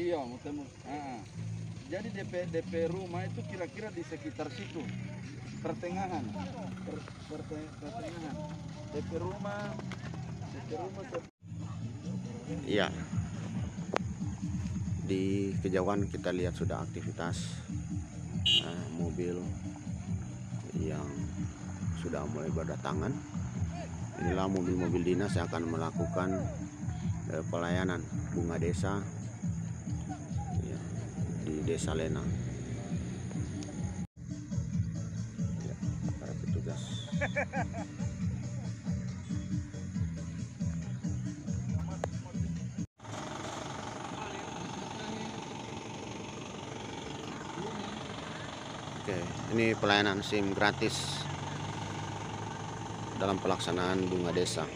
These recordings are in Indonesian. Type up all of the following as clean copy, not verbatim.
Iya, muter-muter. Jadi DP rumah itu kira-kira di sekitar situ, pertengahan, pertengahan. DP rumah. Iya. Di kejauhan kita lihat sudah aktivitas mobil yang sudah mulai berdatangan. Inilah mobil-mobil dinas yang akan melakukan pelayanan bunga desa ya, di Desa Lena. Ya, para petugas. Oke, ini pelayanan SIM gratis dalam pelaksanaan bunga desa.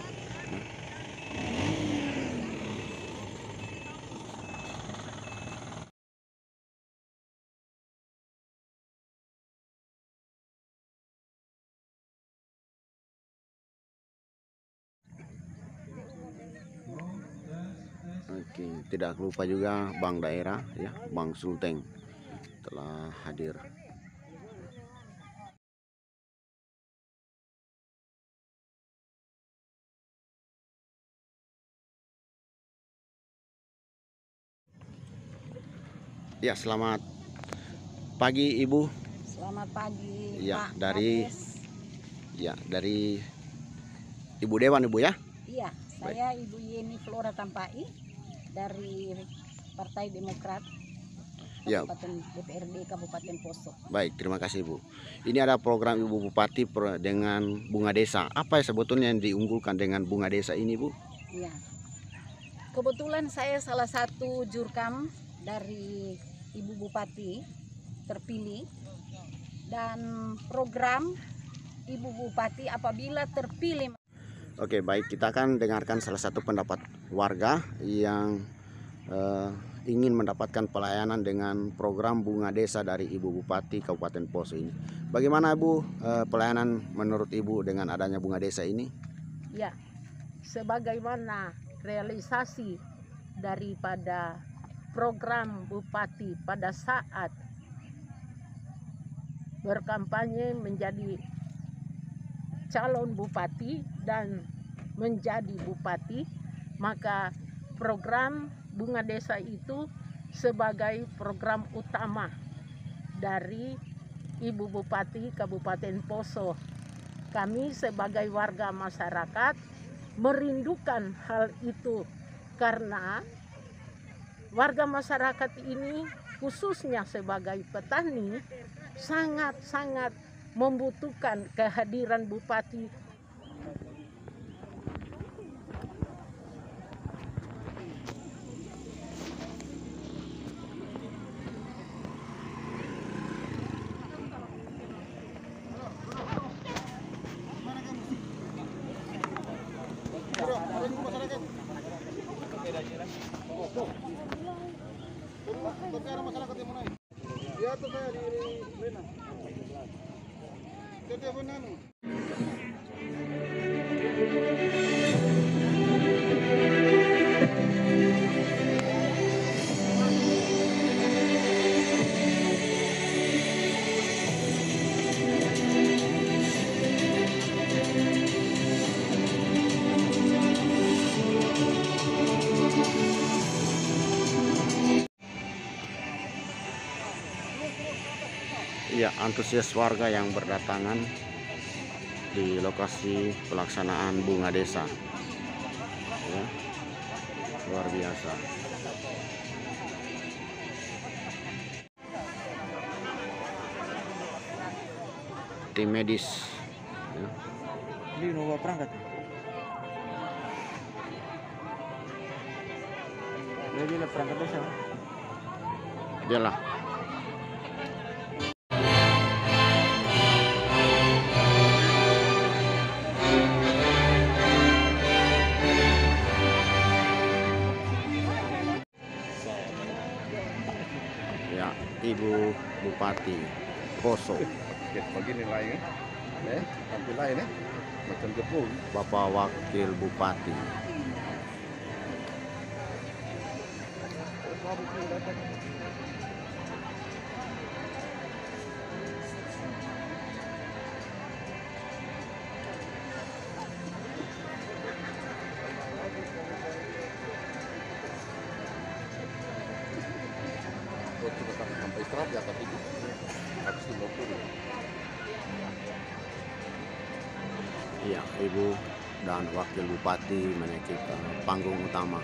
Oke, tidak lupa juga Bank Daerah ya, Bank Sulteng telah hadir. Ya, selamat pagi Ibu. Selamat pagi Ya, Pak dari Kades. Ya, dari Ibu Dewan Ibu ya. Iya, saya Ibu Yeni Flora Tampai dari Partai Demokrat Ya. Kabupaten DPRD Kabupaten Poso. Baik, terima kasih Bu. Ini ada program Ibu Bupati dengan bunga desa. Apa sebetulnya yang diunggulkan dengan bunga desa ini Bu? Iya. Kebetulan saya salah satu jurkam dari Ibu Bupati terpilih, dan program Ibu Bupati apabila terpilih. Oke, baik, kita akan dengarkan salah satu pendapat warga yang ingin mendapatkan pelayanan dengan program bunga desa dari Ibu Bupati Kabupaten Poso ini. Bagaimana Bu pelayanan menurut Ibu dengan adanya bunga desa ini? Ya, sebagaimana realisasi daripada program Bupati pada saat berkampanye menjadi calon bupati dan menjadi bupati, maka program bunga desa itu sebagai program utama dari Ibu Bupati Kabupaten Poso. Kami sebagai warga masyarakat merindukan hal itu karena warga masyarakat ini khususnya sebagai petani sangat-sangat membutuhkan kehadiran bupati. Ya, antusias warga yang berdatangan di lokasi pelaksanaan bunga desa ya, luar biasa. Tim medis ya. Ini nomor perangkat. Dia perangkat desa. Dialah. Ya, Ibu Bupati Poso. Begini lain, tampil lain macam jepun. Bapak Wakil Bupati. Sampai istirahat ya tapi habis 50. Iya, Ibu dan Wakil Bupati menaiki ke panggung utama.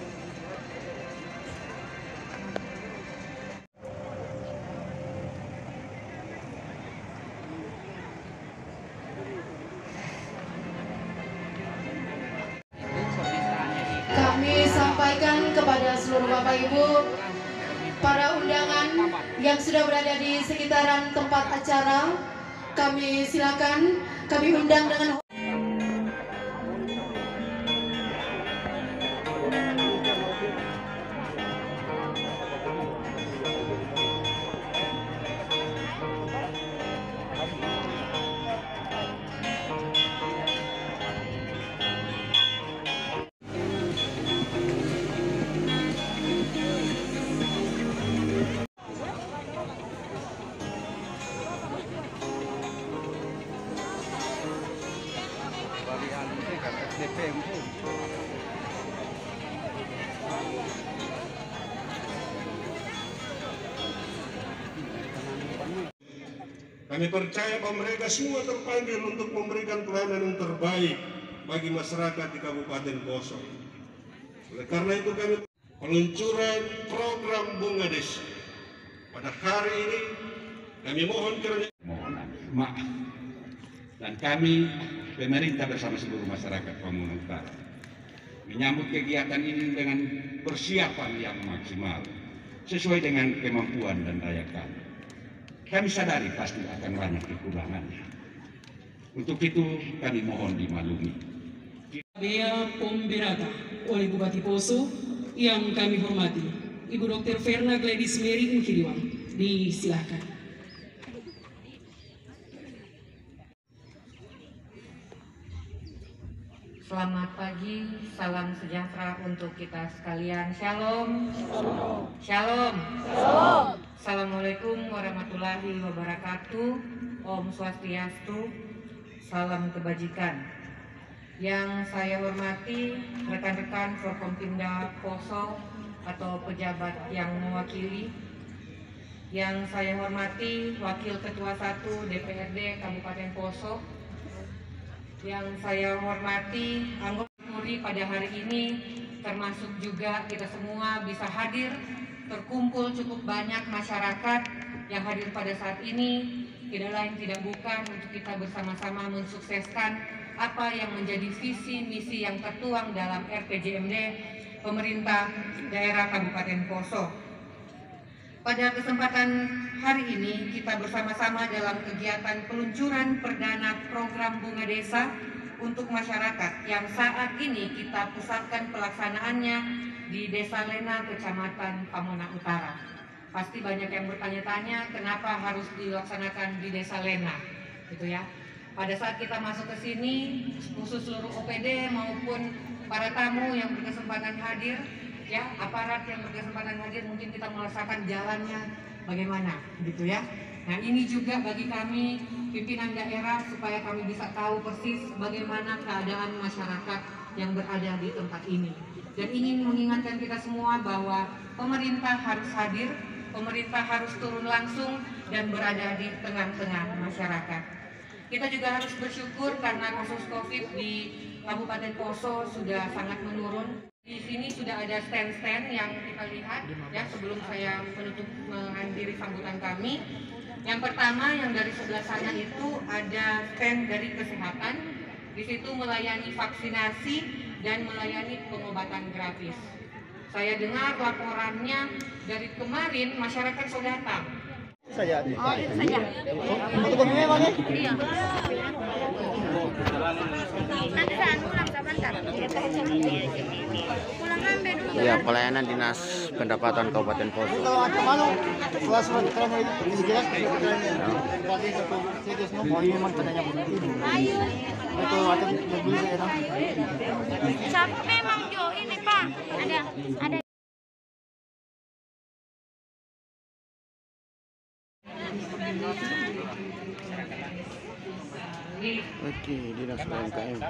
Kami sampaikan kepada seluruh Bapak Ibu, para undangan yang sudah berada di sekitaran tempat acara, kami silakan, kami undang dengan Kami percaya bahwa mereka semua terpanggil untuk memberikan pelayanan yang terbaik bagi masyarakat di Kabupaten Poso. Oleh karena itu kami peluncuran program Bunga Desa. Pada hari ini kami mohon kiranya maaf. Dan kami pemerintah bersama seluruh masyarakat Pamulang Utara menyambut kegiatan ini dengan persiapan yang maksimal sesuai dengan kemampuan dan daya kami. Kami sadari pasti akan banyak kekurangannya. Untuk itu kami mohon dimaklumi. Bea Pemberata oleh Bupati Poso yang kami hormati, Ibu Dr. Verna Gladys Mary Mukhidiwang, disilakan. Selamat pagi, salam sejahtera untuk kita sekalian. Shalom. Shalom. Shalom. Assalamualaikum warahmatullahi wabarakatuh. Om Swastiastu. Salam kebajikan. Yang saya hormati rekan-rekan Forkompimda Poso atau pejabat yang mewakili. Yang saya hormati Wakil Ketua 1 DPRD Kabupaten Poso. Yang saya hormati anggota Muri pada hari ini, termasuk juga kita semua bisa hadir, terkumpul cukup banyak masyarakat yang hadir pada saat ini, tidak lain tidak bukan untuk kita bersama-sama mensukseskan apa yang menjadi visi misi yang tertuang dalam RPJMD Pemerintah Daerah Kabupaten Poso. Pada kesempatan hari ini kita bersama-sama dalam kegiatan peluncuran perdana program Bunga Desa untuk masyarakat yang saat ini kita pusatkan pelaksanaannya di Desa Lena, Kecamatan Pamulang Utara. Pasti banyak yang bertanya-tanya kenapa harus dilaksanakan di Desa Lena, gitu ya. Pada saat kita masuk ke sini, khusus seluruh OPD maupun para tamu yang berkesempatan hadir, ya, aparat yang berkesempatan hadir, mungkin kita merasakan jalannya bagaimana, gitu ya. Nah, ini juga bagi kami pimpinan daerah supaya kami bisa tahu persis bagaimana keadaan masyarakat yang berada di tempat ini. Dan ingin mengingatkan kita semua bahwa pemerintah harus hadir, pemerintah harus turun langsung dan berada di tengah-tengah masyarakat. Kita juga harus bersyukur karena kasus COVID di Kabupaten Poso sudah sangat menurun. Di sini sudah ada stand-stand yang kita lihat ya sebelum saya menutup menghadiri sambutan kami. Yang pertama yang dari sebelah sana itu ada stand dari kesehatan. Di situ melayani vaksinasi dan melayani pengobatan gratis. Saya dengar laporannya dari kemarin masyarakat sudah datang. Oh, itu saja. Iya. Nanti saya pulang sebentar. Pulang ambil dulu. Ya, pelayanan Dinas Pendapatan Kabupaten Poso. Capek Mang Jo ini Pak. Ada Oke, dinas UMKM.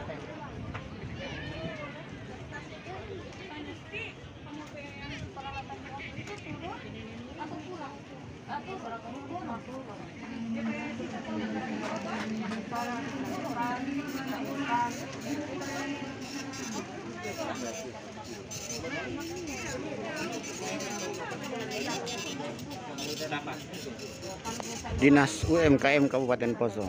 Dinas UMKM Kabupaten Poso.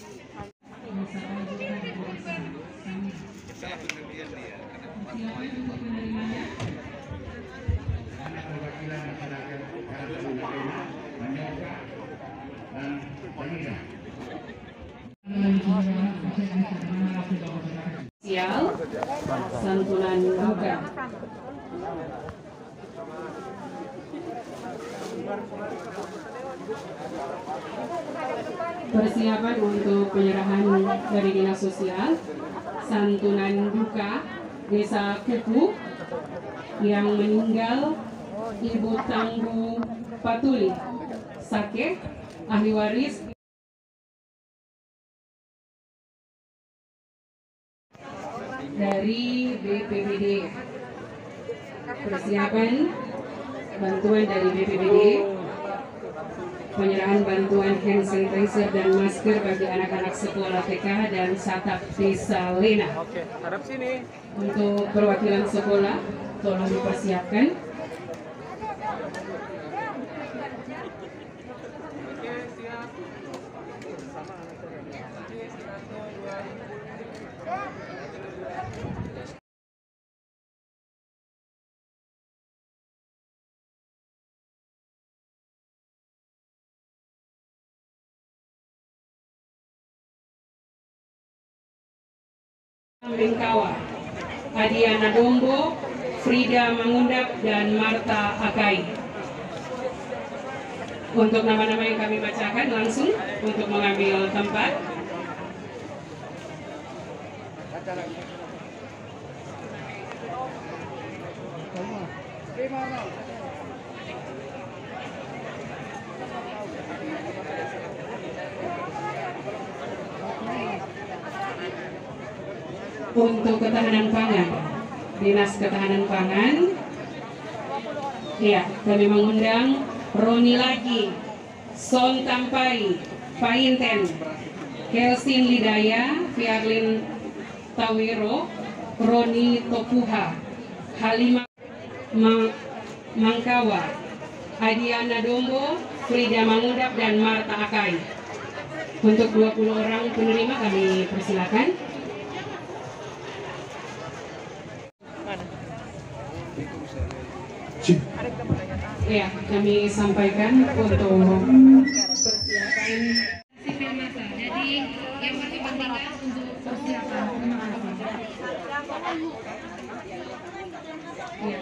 Sosial santunan duka. Persiapan untuk penyerahan dari Dinas Sosial santunan duka Desa Kuku yang meninggal Ibu Tangguh Patuli Sake, ahli waris dari BPBD. Persiapan bantuan dari BPBD, penyerahan bantuan hand sanitizer dan masker bagi anak-anak sekolah TK dan Satap Desa Lena. Untuk perwakilan sekolah, tolong dipersiapkan. Mengkawa, Adiana Dombo, Frida Mangundap, dan Marta Akai. Untuk nama-nama yang kami bacakan langsung untuk mengambil tempat. Untuk ketahanan pangan, Dinas Ketahanan Pangan, ya, kami mengundang Roni Lagi, Son Tampai, Painten, Kelsin Lidaya, Fiarlin Tawiro, Roni Topuha, Halimah Mangkawa, Adiana Dombo, Frida Mangundap, dan Marta Akai. Untuk 20 orang penerima kami persilakan. Ya, kami sampaikan untuk persiapan sipil masa. Jadi yang masih bertingkat untuk persiapan. Terima kasih. Ya.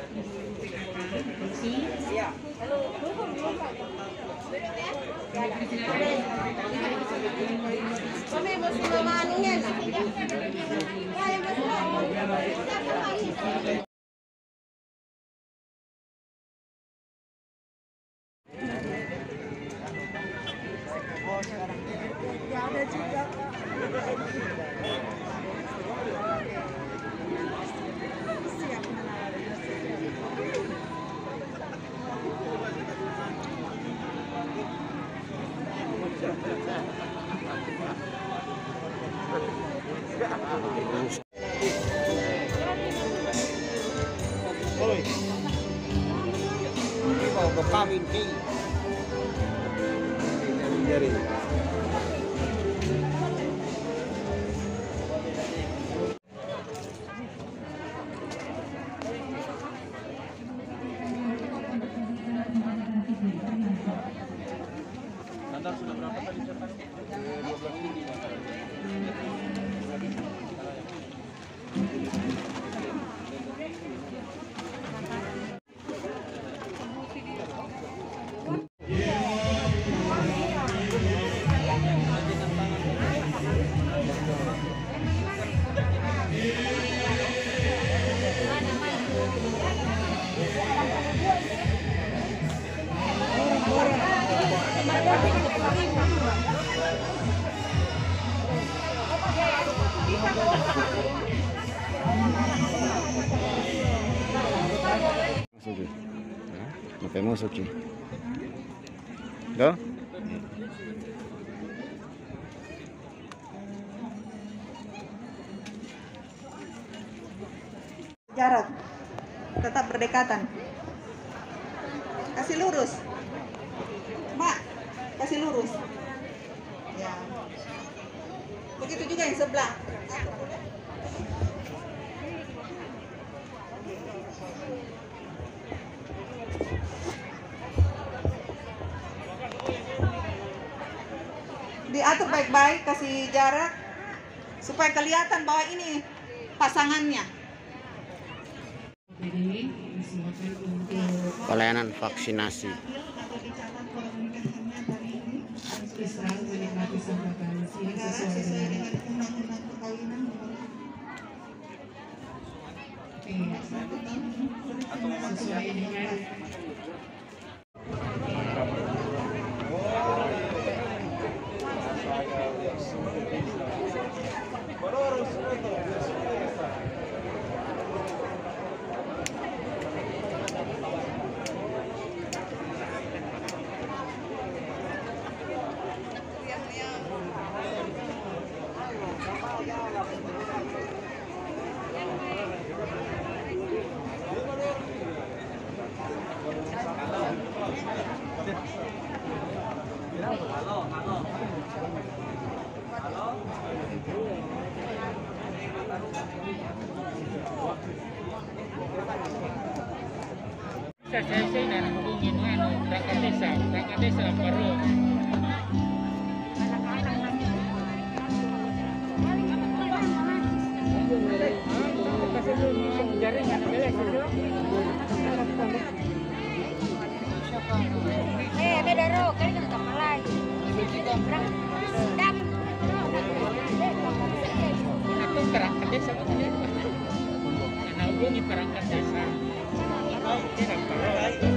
Sudah berapa tadi cetak? 12 ini. Masuki. Sampai masuki. Tuh. Jarak, tetap berdekatan. Kasih lurus, Mbak. Kasih lurus. Ya. Begitu juga yang sebelah. Diatur baik-baik, kasih jarak supaya kelihatan bahwa ini pasangannya. Pelayanan vaksinasi. Sesuai dengan saya dan hubungin perangkat desa baru. Bedaro, kali kan sama lagi. Itu perangkat desa betul. Karena hubungi perangkat desa. Tidak perlu.